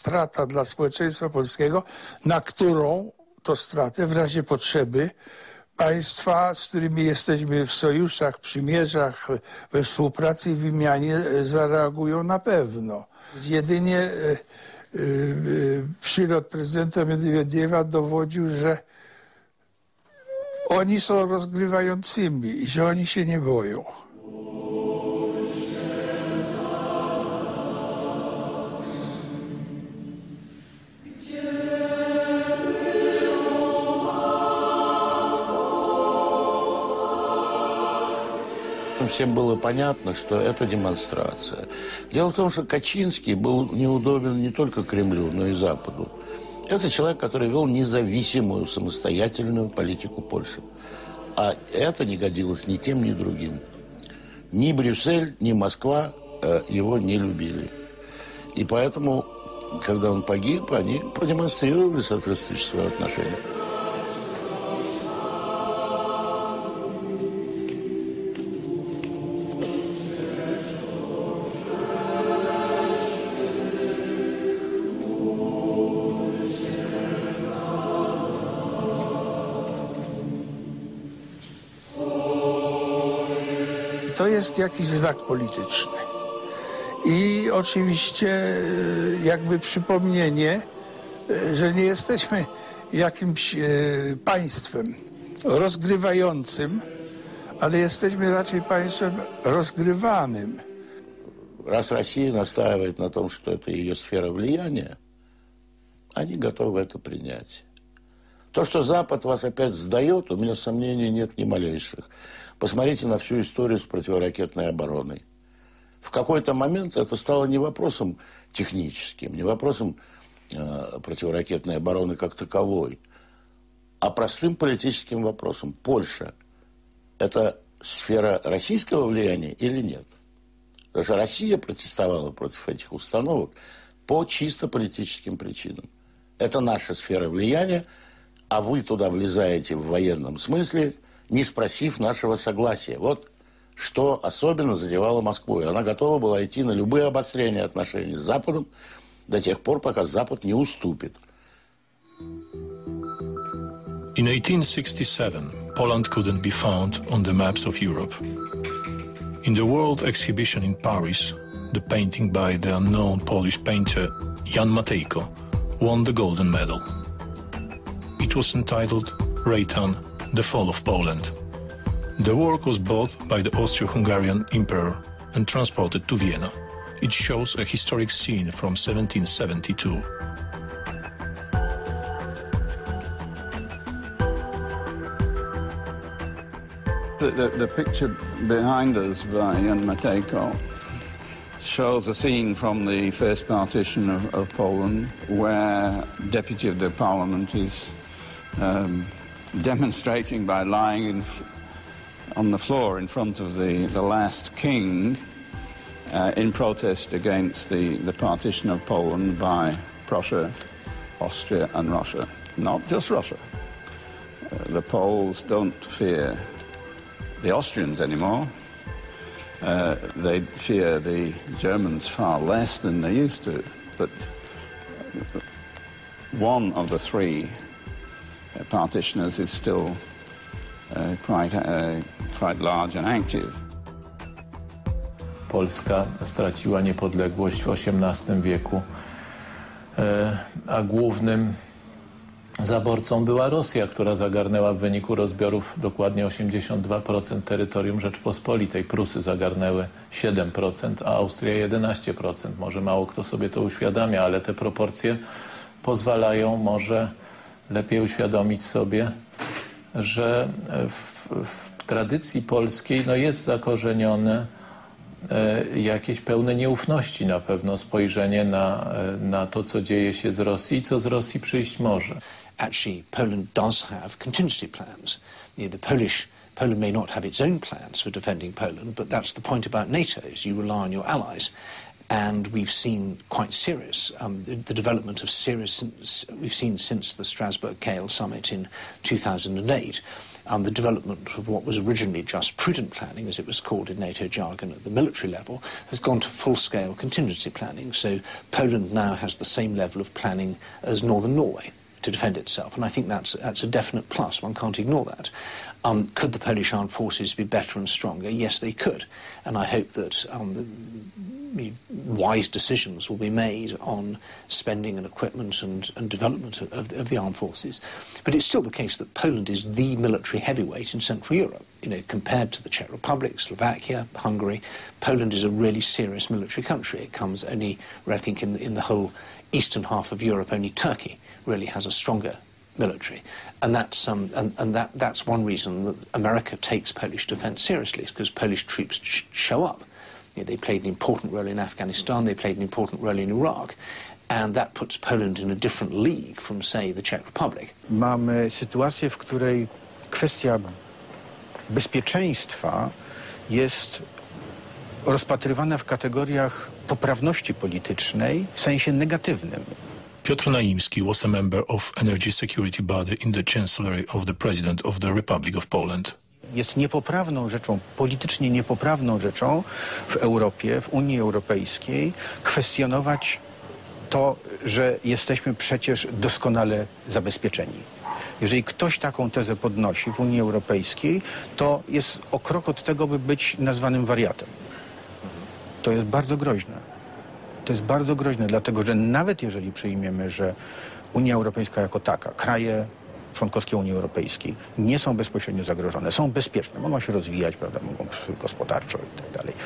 strata dla społeczeństwa polskiego, na którą to stratę w razie potrzeby państwa, z którymi jesteśmy w sojuszach, przymierzach, we współpracy i wymianie zareagują na pewno. Jedynie przylot prezydenta Miedwiediewa dowodził, że oni są rozgrywającymi i że oni się nie boją. Всем было понятно, что это демонстрация. Дело в том, что Качинский был неудобен не только Кремлю, но и Западу. Это человек, который вел независимую, самостоятельную политику Польши. А это не годилось ни тем, ни другим. Ни Брюссель, ни Москва его не любили. И поэтому, когда он погиб, они продемонстрировали соответствующее свое отношение. To jest jakiś znak polityczny. I oczywiście jakby przypomnienie, że nie jesteśmy jakimś państwem rozgrywającym, ale jesteśmy raczej państwem rozgrywanym. Раз Россия настаивает на том, что это ее сфера влияния, они готовы это принять. То, что Запад вас опять сдает, у меня сомнений нет ни малейших. Посмотрите на всю историю с противоракетной обороной. В какой-то момент это стало не вопросом техническим, не вопросом противоракетной обороны как таковой, а простым политическим вопросом. Польша – это сфера российского влияния или нет? Потому что Россия протестовала против этих установок по чисто политическим причинам. Это наша сфера влияния, а вы туда влезаете в военном смысле, не спросив нашего согласия. Вот что особенно задевало Москву. И она готова была идти на любые обострения отношений с Западом до тех пор, пока Запад не уступит. In 1867, Poland couldn't be found on the maps of Europe. In the World Exhibition in Paris, the painting by the unknown Polish painter Jan Matejko won the golden medal. It was entitled Rejtan, The Fall of Poland. The work was bought by the Austro-Hungarian Emperor and transported to Vienna. It shows a historic scene from 1772. The picture behind us by Jan Matejko shows a scene from the first partition of Poland where Deputy of the Parliament is demonstrating by lying on the floor in front of the last king in protest against the partition of Poland by Prussia, Austria and Russia. Not just Russia. The Poles don't fear the Austrians anymore. They fear the Germans far less than they used to. But one of the three partitioners is still quite large and active. Polska straciła niepodległość w XVIII wieku, a głównym zaborcą była Rosja, która zagarnęła w wyniku rozbiorów dokładnie 82% terytorium Rzeczpospolitej. Prusy zagarnęły 7%, a Austria 11%. Może mało kto sobie to uświadamia, ale te proporcje pozwalają może lepiej uświadomić sobie, że w tradycji polskiej jest zakorzenione jakieś pełne nieufności na pewno spojrzenie na to, co dzieje się z Rosji i co z Rosji przyjść może. Actually, Poland does have contingency plans. Poland may not have its own plans for defending Poland, but that's the point about NATO, is you rely on your allies. And we've seen quite serious, the development of serious, we've seen since the Strasbourg-Kehl summit in 2008, the development of what was originally just prudent planning, as it was called in NATO jargon at the military level, has gone to full-scale contingency planning. So Poland now has the same level of planning as Northern Norway to defend itself, and I think that's a definite plus. One can't ignore that. Could the Polish armed forces be better and stronger? Yes, they could, and I hope that wise decisions will be made on spending and equipment and development of the armed forces. But it's still the case that Poland is the military heavyweight in Central Europe. You know, compared to the Czech Republic, Slovakia, Hungary, Poland is a really serious military country. It comes only, I think, in the whole eastern half of Europe, only Turkey really has a stronger military, and that's one reason that America takes Polish defence seriously, is because Polish troops show up. You know, they played an important role in Afghanistan, they played an important role in Iraq, and that puts Poland in a different league from, say, the Czech Republic. Mamy sytuację, w której kwestia bezpieczeństwa jest rozpatrywana w kategoriach poprawności politycznej w sensie negatywnym. Piotr Naimski was a member of Energy Security Body in the Chancellery of the President of the Republic of Poland. Jest niepoprawną rzeczą, politycznie niepoprawną rzeczą w Europie, w Unii Europejskiej kwestionować to, że jesteśmy przecież doskonale zabezpieczeni. Jeżeli ktoś taką tezę podnosi w Unii Europejskiej, to jest o krok od tego, by być nazwanym wariatem. To jest bardzo groźne. To jest bardzo groźne, dlatego że nawet jeżeli przyjmiemy, że Unia Europejska jako taka, kraje członkowskie Unii Europejskiej nie są bezpośrednio zagrożone, są bezpieczne, mogą się rozwijać, prawda, mogą gospodarczo i tak dalej,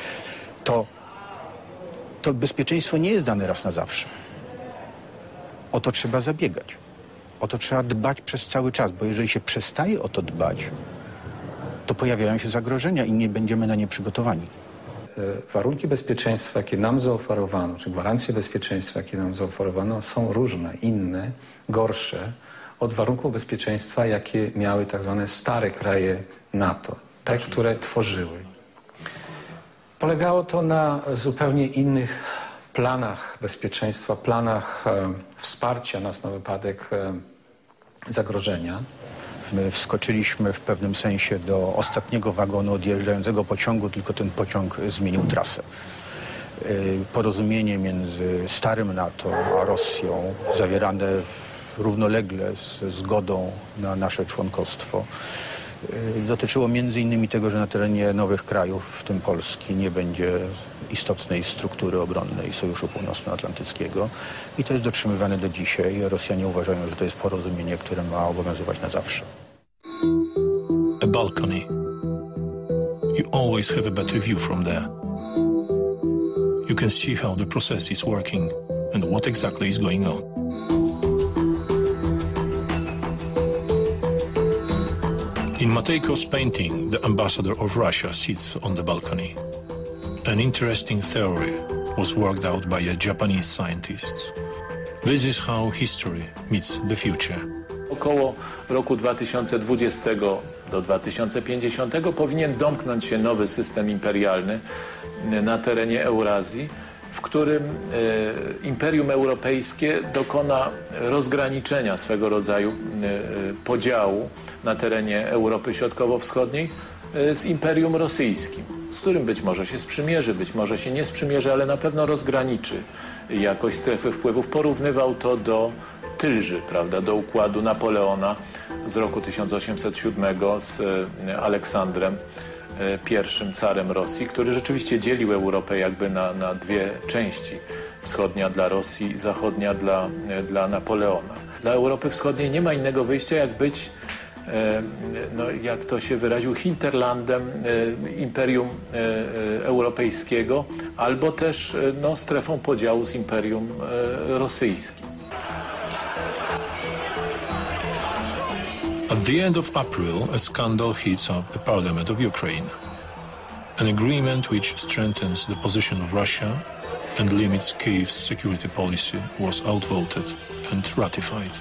to bezpieczeństwo nie jest dane raz na zawsze. O to trzeba zabiegać. O to trzeba dbać przez cały czas, bo jeżeli się przestaje o to dbać, to pojawiają się zagrożenia i nie będziemy na nie przygotowani. Warunki bezpieczeństwa, jakie nam zaoferowano, czy gwarancje bezpieczeństwa, jakie nam zaoferowano, są różne, inne, gorsze od warunków bezpieczeństwa, jakie miały tak zwane stare kraje NATO, te, które tworzyły. Polegało to na zupełnie innych planach bezpieczeństwa, planach wsparcia nas na wypadek zagrożenia. My wskoczyliśmy w pewnym sensie do ostatniego wagonu odjeżdżającego pociągu, tylko ten pociąg zmienił trasę. Porozumienie między starym NATO a Rosją, zawierane równolegle ze zgodą na nasze członkostwo, dotyczyło między innymi tego, że na terenie nowych krajów, w tym Polski, nie będzie istotnej struktury obronnej Sojuszu Północnoatlantyckiego i to jest dotrzymywane do dzisiaj. Rosjanie uważają, że to jest porozumienie, które ma obowiązywać na zawsze. A balcony. You always have a better view from there. You can see how the process is working and what exactly is going on. In Matejko's painting, the ambassador of Russia sits on the balcony. An interesting theory was worked out by a Japanese scientist. This is how history meets the future. Około roku 2020 do 2050 powinien domknąć się nowy system imperialny na terenie Eurazji, w którym Imperium Europejskie dokona rozgraniczenia swego rodzaju podziału na terenie Europy Środkowo-Wschodniej z Imperium Rosyjskim, z którym być może się sprzymierzy, być może się nie sprzymierzy, ale na pewno rozgraniczy jakoś strefy wpływów. Porównywał to do Tylży, prawda, do układu Napoleona z roku 1807 z Aleksandrem I, carem Rosji, który rzeczywiście dzielił Europę jakby na dwie części. Wschodnia dla Rosji, zachodnia dla Napoleona. Dla Europy Wschodniej nie ma innego wyjścia, jak być, no, jak to się wyraził, hinterlandem Imperium Europejskiego, albo też no, strefą podziału z Imperium Rosyjskim. At the end of April, a scandal heats up the parliament of Ukraine. An agreement which strengthens the position of Russia and limits Kyiv's security policy was outvoted and ratified.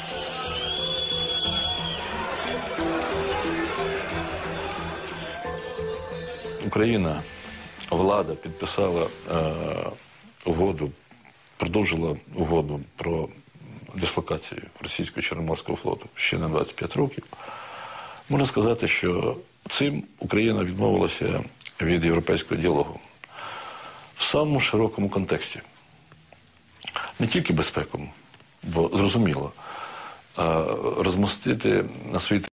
Україна, влада підписала угоду, продовжила угоду про дислокацію російського Чорноморського флоту ще на 25 років. Можна сказати, що цим Україна відмовилася від європейського діалогу в самому широкому контексті. Не тільки безпековому, бо зрозуміло, розмістити на своїй